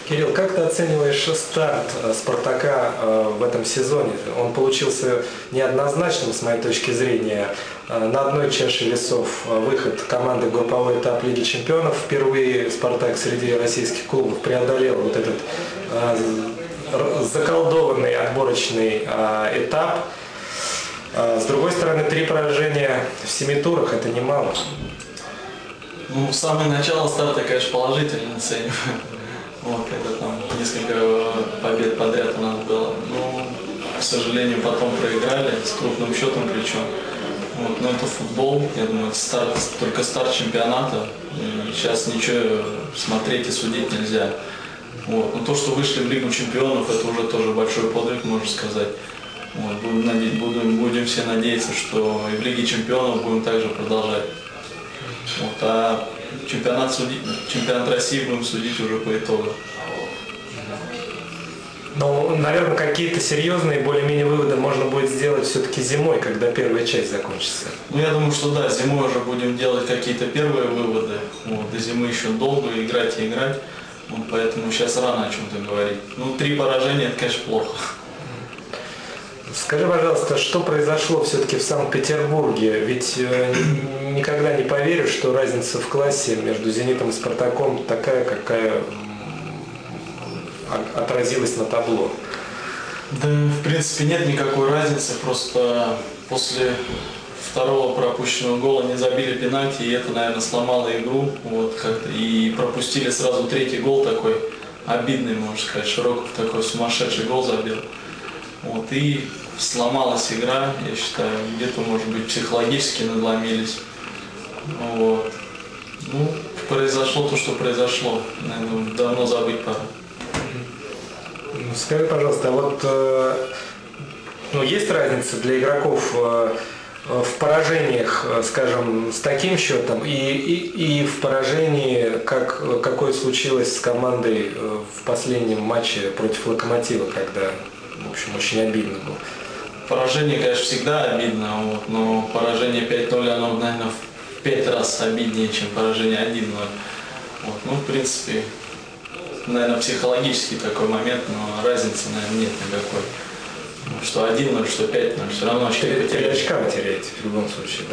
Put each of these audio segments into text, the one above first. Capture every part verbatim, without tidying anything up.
Кирилл, как ты оцениваешь старт «Спартака» в этом сезоне? Он получился неоднозначным, с моей точки зрения. На одной чаше весов выход команды в групповой этап Лиги Чемпионов. Впервые «Спартак» среди российских клубов преодолел вот этот заколдованный отборочный этап. С другой стороны, три поражения в семи турах – это немало. Ну, с самого начала старта, конечно, положительно оцениваю. Вот, это там несколько побед подряд у нас было. Но, к сожалению, потом проиграли с крупным счетом причем. Вот, но это футбол, я думаю, это старт, только старт чемпионата. И сейчас ничего смотреть и судить нельзя. Вот. Но то, что вышли в Лигу Чемпионов, это уже тоже большой подвиг, можно сказать. Вот. Будем, наде... будем, будем все надеяться, что и в Лиге Чемпионов будем также продолжать. Вот. А чемпионат, судить, чемпионат России будем судить уже по итогам. Ну, наверное, какие-то серьезные более-менее выводы можно будет сделать все-таки зимой, когда первая часть закончится. Ну, я думаю, что да, зимой уже будем делать какие-то первые выводы. Вот. До зимы еще долго играть и играть. Вот, поэтому сейчас рано о чем-то говорить. Ну, три поражения, это, конечно, плохо. Скажи, пожалуйста, что произошло все-таки в Санкт-Петербурге? Ведь э, никогда не поверю, что разница в классе между «Зенитом» и «Спартаком» такая, какая отразилась на табло. Да, в принципе, нет никакой разницы. Просто после второго пропущенного гола не забили пенальти, и это, наверное, сломало игру. Вот, как-то. И пропустили сразу третий гол такой обидный, можно сказать. Широков такой сумасшедший гол забил. Вот, и сломалась игра, я считаю, где-то, может быть, психологически надломились. Вот. Ну, произошло то, что произошло. Наверное, давно забыть пора. Скажи, пожалуйста, а вот э, ну, есть разница для игроков э, в поражениях, скажем, с таким счетом и, и, и в поражении, как, какое случилось с командой в последнем матче против «Локомотива», когда, в общем, очень обидно было? Поражение, конечно, всегда обидно, вот, но поражение пять ноль, оно, наверное, в пять раз обиднее, чем поражение один ноль. Вот, ну, в принципе, наверное, психологический такой момент, но разницы, наверное, нет никакой. Что один ноль, что пять ноль, все равно очки потеряете. Три очка вы теряете в любом случае,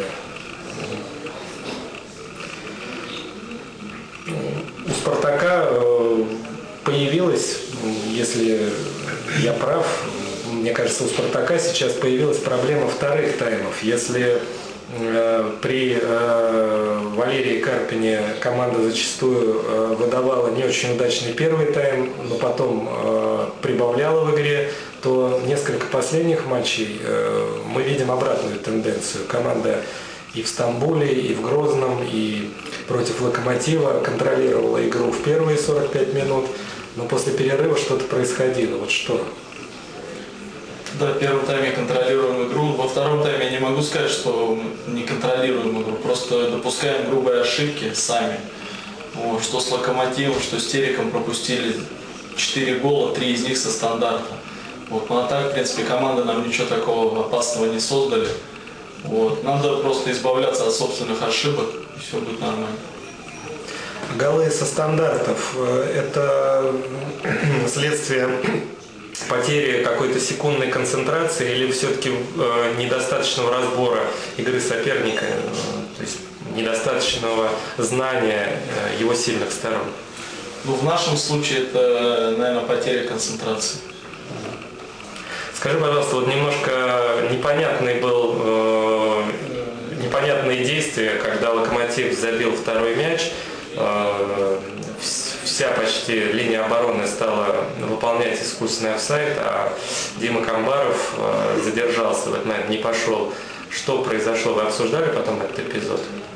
да. У «Спартака» появилась, если я прав, мне кажется, у «Спартака» сейчас появилась проблема вторых таймов. Если э, при э, Валерии Карпине команда зачастую э, выдавала не очень удачный первый тайм, но потом э, прибавляла в игре, то несколько последних матчей э, мы видим обратную тенденцию. Команда и в Стамбуле, и в Грозном, и против «Локомотива» контролировала игру в первые сорок пять минут, но после перерыва что-то происходило. Вот что? Да, в первом тайме контролируем игру. Во втором тайме я не могу сказать, что мы не контролируем игру, просто допускаем грубые ошибки сами. Вот, что с «Локомотивом», что с «Тереком» пропустили четыре гола, три из них со стандарта. Вот, ну а так, в принципе, команда нам ничего такого опасного не создали. Вот, надо просто избавляться от собственных ошибок, и все будет нормально. Голы со стандартов – это следствие потери какой-то секундной концентрации или все-таки э, недостаточного разбора игры соперника, э, то есть недостаточного знания э, его сильных сторон? Ну, в нашем случае это, наверное, потеря концентрации. Скажи, пожалуйста, вот немножко непонятный был, э, непонятные действия, когда «Локомотив» забил второй мяч. Э, Вся почти линия обороны стала выполнять искусственный офсайд, а Дима Камбаров э, задержался в этот момент, не пошел. Что произошло? Вы обсуждали потом этот эпизод?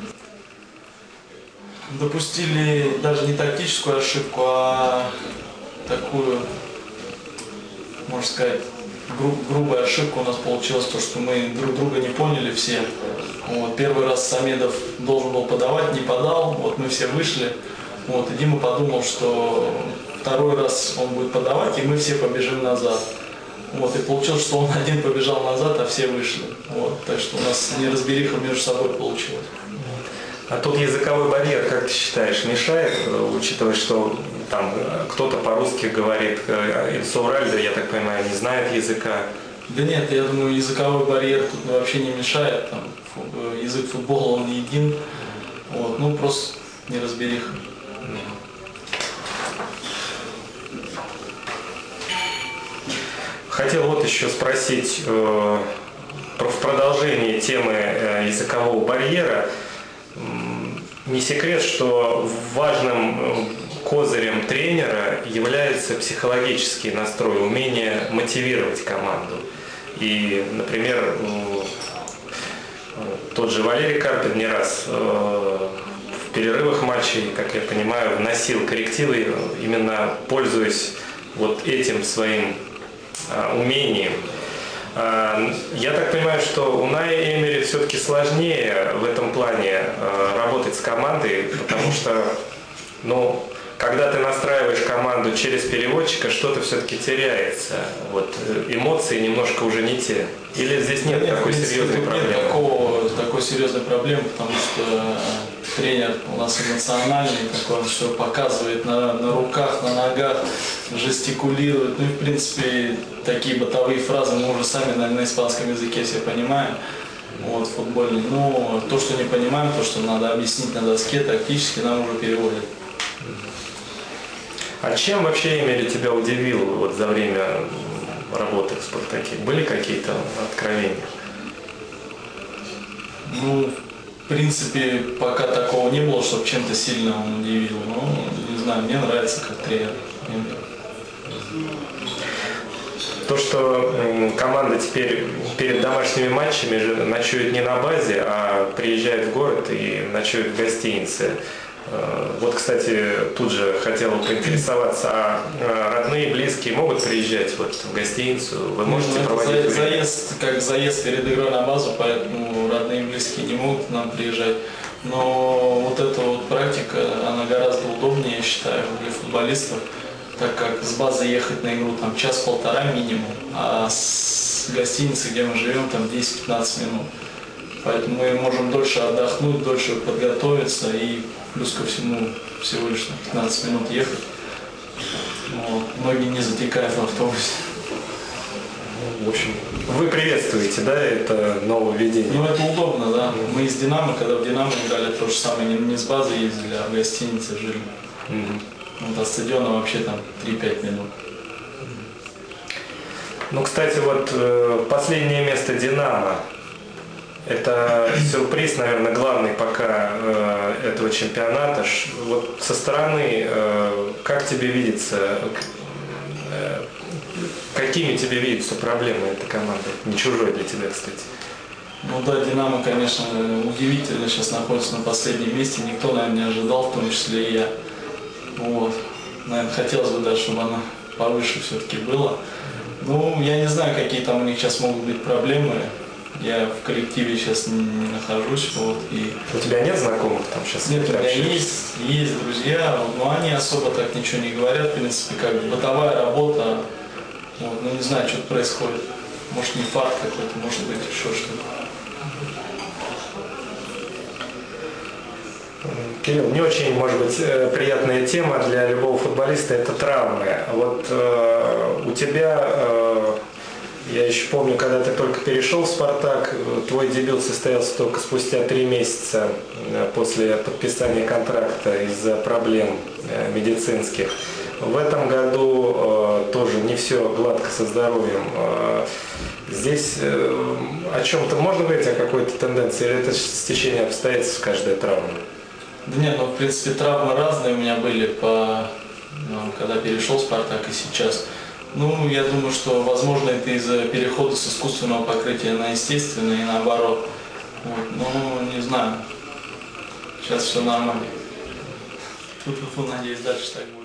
Допустили даже не тактическую ошибку, а такую, можно сказать, гру грубая ошибка у нас получилась, то, что мы друг друга не поняли все. Вот, первый раз Самедов должен был подавать, не подал, вот мы все вышли. Вот, и Дима подумал, что второй раз он будет подавать, и мы все побежим назад. Вот, и получилось, что он один побежал назад, а все вышли. Вот, так что у нас неразбериха между собой получилась. А тут языковой барьер, как ты считаешь, мешает, учитывая, что там кто-то по-русски говорит, Инсаурральде, я так понимаю, не знает языка. Да нет, я думаю, языковой барьер тут вообще не мешает. Там, язык футбола, он един. Вот, ну, просто неразбериха. Хотел вот еще спросить э, в продолжении темы э, языкового барьера. Не секрет, что важным козырем тренера является психологический настрой, умение мотивировать команду. И, например, тот же Валерий Карпин не раз в перерывах матчей, как я понимаю, вносил коррективы, именно пользуясь вот этим своим умением. Я так понимаю, что у Унай Эмери все-таки сложнее в этом плане работать с командой, потому что, ну, когда ты настраиваешь команду через переводчика, что-то все-таки теряется. Вот эмоции немножко уже не те. Или здесь нет, нет такой серьезной проблемы? Нет такого, такой серьезной проблемы, потому что тренер у нас эмоциональный, такой, он все показывает на, на руках, на ногах, жестикулирует. Ну и в принципе такие бытовые фразы мы уже сами на, на испанском языке все понимаем. Вот, футбольный. Но то, что не понимаем, то, что надо объяснить на доске, тактически нам уже переводят. А чем вообще Эмери тебя удивил вот за время работы в «Спартаке»? Были какие-то откровения? Ну, в принципе, пока такого не было, чтобы чем-то сильно он удивил. Но, не знаю, мне нравится как тренер. То, что команда теперь перед домашними матчами ночует не на базе, а приезжает в город и ночует в гостинице. Вот, кстати, тут же хотел поинтересоваться, а родные, близкие могут приезжать вот в гостиницу? Вы можете ну, проводить за, заезд, как заезд перед игрой на базу, поэтому родные и близкие не могут к нам приезжать. Но вот эта вот практика, она гораздо удобнее, я считаю, для футболистов, так как с базы ехать на игру там час-полтора минимум, а с гостиницы, где мы живем, там десять-пятнадцать минут. Поэтому мы можем дольше отдохнуть, дольше подготовиться и плюс ко всему всего лишь пятнадцать минут ехать. Вот. Многие не затекают в автобусе. В общем, вы приветствуете, да, это нововведение? Ну, это удобно, да. Мы из «Динамо», когда в «Динамо» играли, то же самое, не, не с базы ездили, а в гостинице жили. Mm-hmm. Вот, от стадиона вообще там три-пять минут. Ну, кстати, вот последнее место «Динамо». Это сюрприз, наверное, главный пока э, этого чемпионата. Вот со стороны, э, как тебе видится, э, какими тебе видятся проблемы этой команды? Не чужой для тебя, кстати. Ну да, «Динамо», конечно, удивительно сейчас находится на последнем месте. Никто, наверное, не ожидал, в том числе и я. Вот. Наверное, хотелось бы даже, чтобы оно повыше все-таки было. Ну, я не знаю, какие там у них сейчас могут быть проблемы. Я в коллективе сейчас не, не нахожусь. Вот, и... У тебя нет знакомых там сейчас? Нет, у меня есть, есть друзья, но они особо так ничего не говорят. В принципе, как бытовая работа. Вот, ну не знаю, что происходит. Может, не факт какой-то, может быть, еще что-то. Кирилл, не очень, может быть, приятная тема для любого футболиста – это травмы. Вот э, у тебя, э, я еще помню, когда ты только перешел в «Спартак», твой дебют состоялся только спустя три месяца после подписания контракта из-за проблем э, медицинских. В этом году э, тоже не все гладко со здоровьем. Э, здесь э, о чем-то можно говорить, о какой-то тенденции, или это стечение обстоятельств каждая травма? Да нет, ну в принципе травмы разные у меня были, по, ну, когда перешел в «Спартак» и сейчас. Ну, я думаю, что возможно это из-за перехода с искусственного покрытия на естественное и наоборот. Вот, ну, не знаю. Сейчас все нормально. Тут, надеюсь, дальше так будет.